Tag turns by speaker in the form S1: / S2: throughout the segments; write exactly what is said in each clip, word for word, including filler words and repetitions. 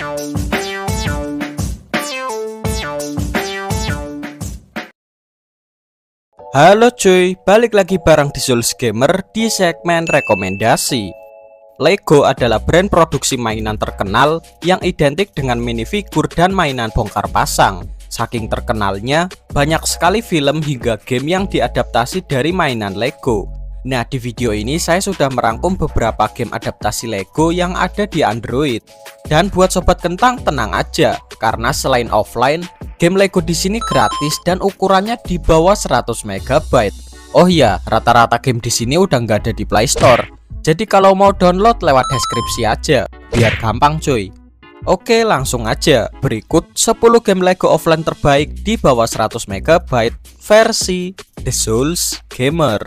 S1: Halo cuy, balik lagi bareng Dizulz Gamer di segmen rekomendasi. Lego adalah brand produksi mainan terkenal yang identik dengan minifigur dan mainan bongkar pasang. Saking terkenalnya, banyak sekali film hingga game yang diadaptasi dari mainan Lego. Nah, di video ini saya sudah merangkum beberapa game adaptasi Lego yang ada di Android. Dan buat sobat kentang, tenang aja, karena selain offline, game Lego di sini gratis dan ukurannya di bawah seratus megabyte. Oh iya, rata-rata game di sini udah nggak ada di Play Store. Jadi kalau mau download lewat deskripsi aja, biar gampang cuy. Oke, langsung aja. Berikut sepuluh game Lego offline terbaik di bawah seratus megabyte versi Dizulz Gamer.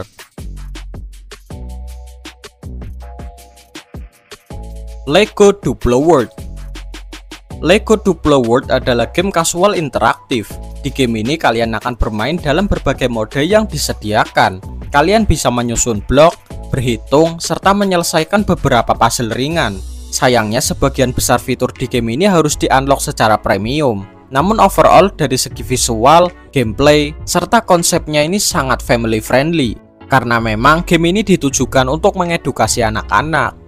S1: Lego Duplo World. Lego Duplo World adalah game kasual interaktif. Di game ini kalian akan bermain dalam berbagai mode yang disediakan. Kalian bisa menyusun blok, berhitung, serta menyelesaikan beberapa puzzle ringan. Sayangnya sebagian besar fitur di game ini harus di-unlock secara premium. Namun overall dari segi visual, gameplay, serta konsepnya ini sangat family friendly. Karena memang game ini ditujukan untuk mengedukasi anak-anak.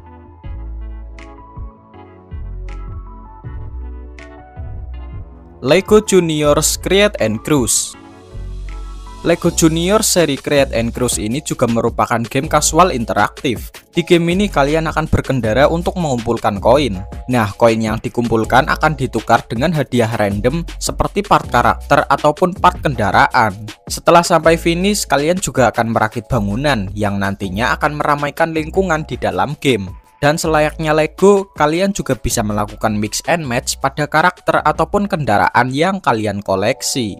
S1: Lego Juniors Create and Cruise. Lego Junior seri Create and Cruise ini juga merupakan game kasual interaktif. Di game ini kalian akan berkendara untuk mengumpulkan koin. Nah, koin yang dikumpulkan akan ditukar dengan hadiah random seperti part karakter ataupun part kendaraan. Setelah sampai finish, kalian juga akan merakit bangunan yang nantinya akan meramaikan lingkungan di dalam game. Dan selayaknya Lego, kalian juga bisa melakukan mix and match pada karakter ataupun kendaraan yang kalian koleksi.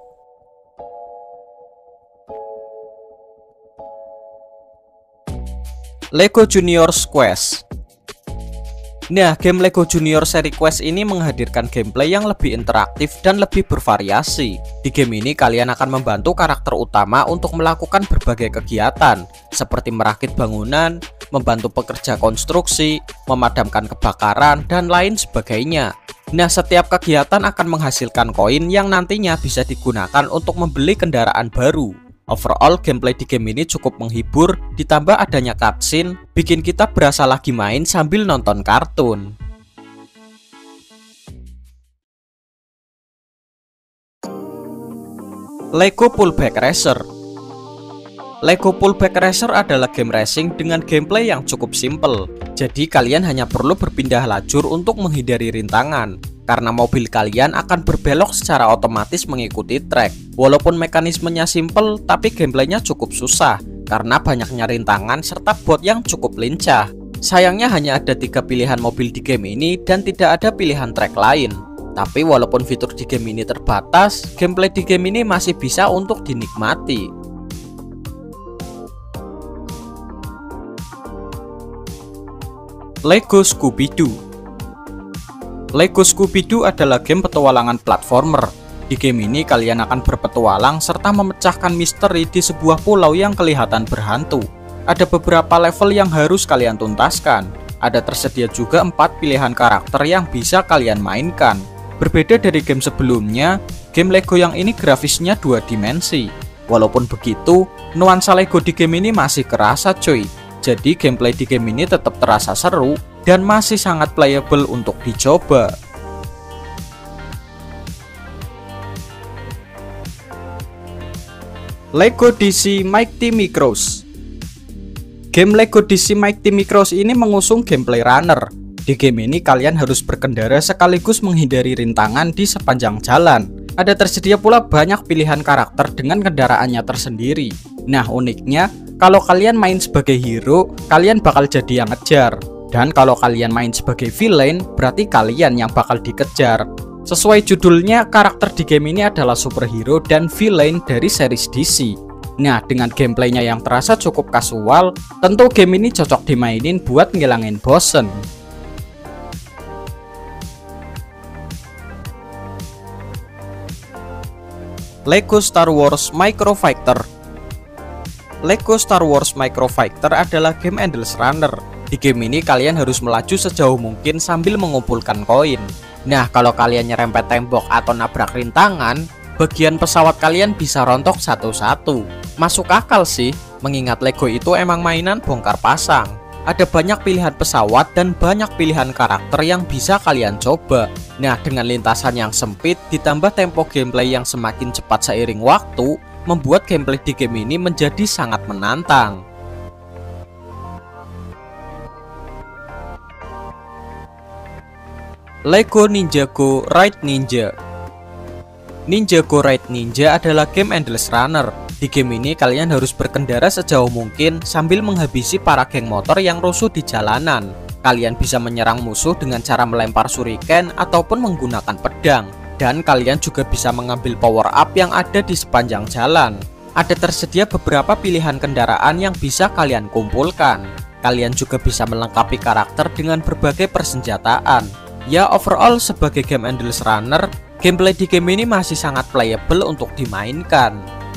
S1: Lego Juniors Quest. Nah, game Lego Junior seri Quest ini menghadirkan gameplay yang lebih interaktif dan lebih bervariasi. Di game ini kalian akan membantu karakter utama untuk melakukan berbagai kegiatan, seperti merakit bangunan, membantu pekerja konstruksi, memadamkan kebakaran, dan lain sebagainya. Nah, setiap kegiatan akan menghasilkan koin yang nantinya bisa digunakan untuk membeli kendaraan baru. Overall, gameplay di game ini cukup menghibur, ditambah adanya cutscene, bikin kita berasa lagi main sambil nonton kartun. Lego Pullback Racer. Lego Pullback Racer adalah game racing dengan gameplay yang cukup simple. Jadi kalian hanya perlu berpindah lajur untuk menghindari rintangan, karena mobil kalian akan berbelok secara otomatis mengikuti track. Walaupun mekanismenya simple, tapi gameplaynya cukup susah karena banyaknya rintangan serta bot yang cukup lincah. Sayangnya hanya ada tiga pilihan mobil di game ini dan tidak ada pilihan track lain. Tapi walaupun fitur di game ini terbatas, gameplay di game ini masih bisa untuk dinikmati. Lego Scooby-Doo. Lego Scooby-Doo adalah game petualangan platformer. Di game ini kalian akan berpetualang serta memecahkan misteri di sebuah pulau yang kelihatan berhantu. Ada beberapa level yang harus kalian tuntaskan. Ada tersedia juga empat pilihan karakter yang bisa kalian mainkan. Berbeda dari game sebelumnya, game Lego yang ini grafisnya dua dimensi. Walaupun begitu, nuansa Lego di game ini masih kerasa cuy. Jadi gameplay di game ini tetap terasa seru dan masih sangat playable untuk dicoba. Lego D C Mighty Micros. Game Lego D C Mighty Micros ini mengusung gameplay runner. Di game ini kalian harus berkendara sekaligus menghindari rintangan di sepanjang jalan. Ada tersedia pula banyak pilihan karakter dengan kendaraannya tersendiri. Nah, uniknya, kalau kalian main sebagai hero, kalian bakal jadi yang ngejar. Dan kalau kalian main sebagai villain, berarti kalian yang bakal dikejar. Sesuai judulnya, karakter di game ini adalah superhero dan villain dari series D C. Nah, dengan gameplaynya yang terasa cukup kasual, tentu game ini cocok dimainin buat ngilangin bosen. Lego Star Wars Micro Fighter. Lego Star Wars Micro Fighter adalah game endless runner. Di game ini kalian harus melaju sejauh mungkin sambil mengumpulkan koin. Nah, kalau kalian nyerempet tembok atau nabrak rintangan, bagian pesawat kalian bisa rontok satu-satu. Masuk akal sih, mengingat Lego itu emang mainan bongkar pasang. Ada banyak pilihan pesawat dan banyak pilihan karakter yang bisa kalian coba. Nah, dengan lintasan yang sempit ditambah tempo gameplay yang semakin cepat seiring waktu, membuat gameplay di game ini menjadi sangat menantang. Lego Ninjago Ride Ninja. Ninjago Ride Ninja adalah game endless runner. Di game ini kalian harus berkendara sejauh mungkin sambil menghabisi para geng motor yang rusuh di jalanan. Kalian bisa menyerang musuh dengan cara melempar shuriken ataupun menggunakan pedang. Dan kalian juga bisa mengambil power up yang ada di sepanjang jalan. Ada tersedia beberapa pilihan kendaraan yang bisa kalian kumpulkan. Kalian juga bisa melengkapi karakter dengan berbagai persenjataan. Ya, overall sebagai game endless runner, gameplay di game ini masih sangat playable untuk dimainkan.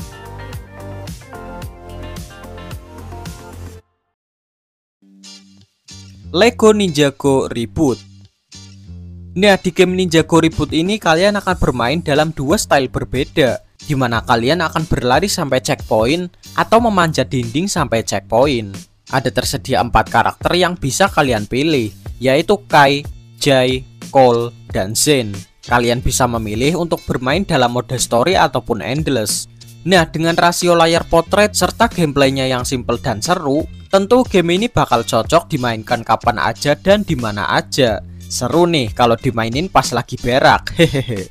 S1: Lego Ninjago Reboot. Nah, di game Ninjago Reboot ini kalian akan bermain dalam dua style berbeda, di mana kalian akan berlari sampai checkpoint atau memanjat dinding sampai checkpoint. Ada tersedia empat karakter yang bisa kalian pilih, yaitu Kai, Jay, Cole, dan Zen. Kalian bisa memilih untuk bermain dalam mode story ataupun endless. Nah, dengan rasio layar portrait serta gameplaynya yang simple dan seru, tentu game ini bakal cocok dimainkan kapan aja dan dimana aja. Seru nih kalau dimainin pas lagi berak. Hehehe.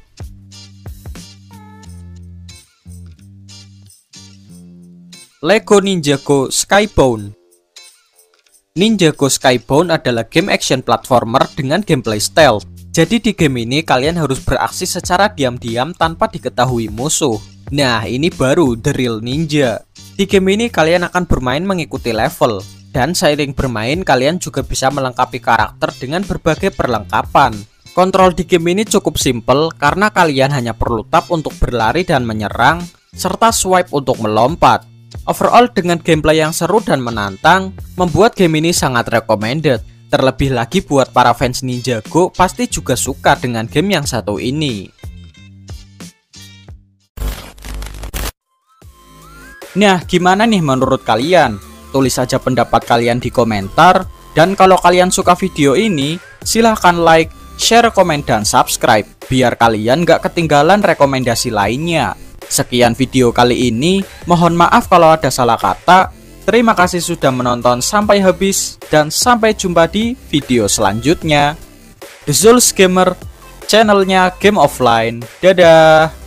S1: Lego Ninjago Skybound. Ninjago Skybound adalah game action platformer dengan gameplay stealth. Jadi di game ini kalian harus beraksi secara diam-diam tanpa diketahui musuh. Nah, ini baru The Real Ninja. Di game ini kalian akan bermain mengikuti level. Dan seiring bermain kalian juga bisa melengkapi karakter dengan berbagai perlengkapan. Kontrol di game ini cukup simple karena kalian hanya perlu tap untuk berlari dan menyerang, serta swipe untuk melompat. Overall dengan gameplay yang seru dan menantang, membuat game ini sangat recommended. Terlebih lagi buat para fans Ninjago pasti juga suka dengan game yang satu ini. Nah, gimana nih menurut kalian? Tulis saja pendapat kalian di komentar. Dan kalau kalian suka video ini, silahkan like, share, komen, dan subscribe biar kalian gak ketinggalan rekomendasi lainnya. Sekian video kali ini, mohon maaf kalau ada salah kata. Terima kasih sudah menonton sampai habis dan sampai jumpa di video selanjutnya. The Zulz Gamer, channelnya Game Offline. Dadah.